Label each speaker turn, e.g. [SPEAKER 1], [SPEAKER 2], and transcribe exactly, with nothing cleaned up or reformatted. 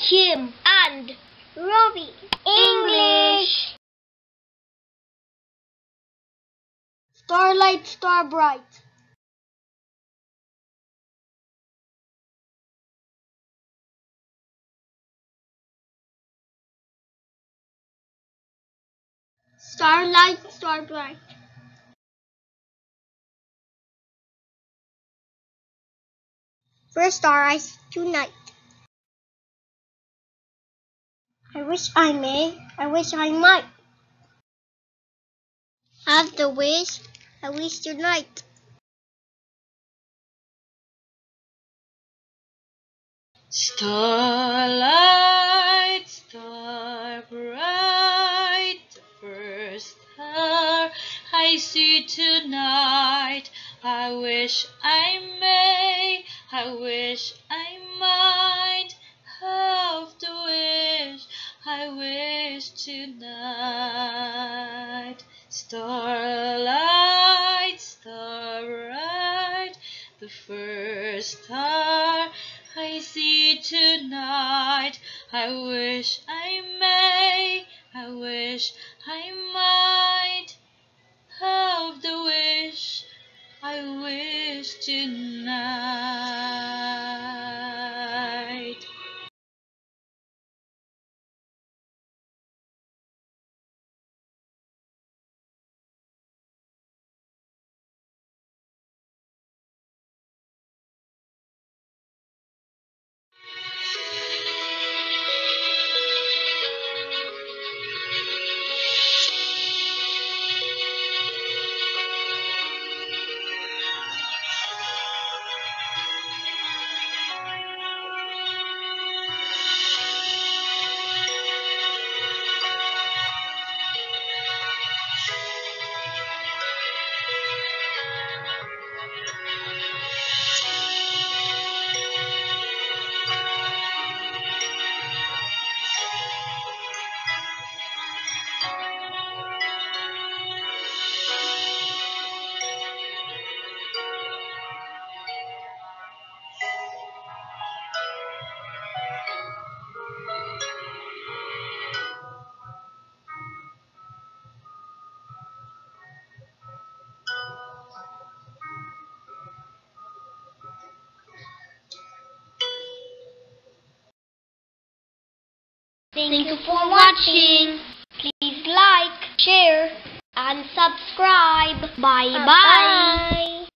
[SPEAKER 1] Kim, and Robbie. English. Starlight, star bright. Starlight, star bright. First star I see tonight. I wish I may, I wish I might. Have the wish, I wish tonight.
[SPEAKER 2] Starlight, star bright, the first star I see tonight. I wish I may, I wish I might have the wish I wish tonight. Starlight, star bright, the first star I see tonight. I wish I may, I wish I might have the wish I wish tonight.
[SPEAKER 1] Thank you for watching. Please like, share, and subscribe. Bye bye.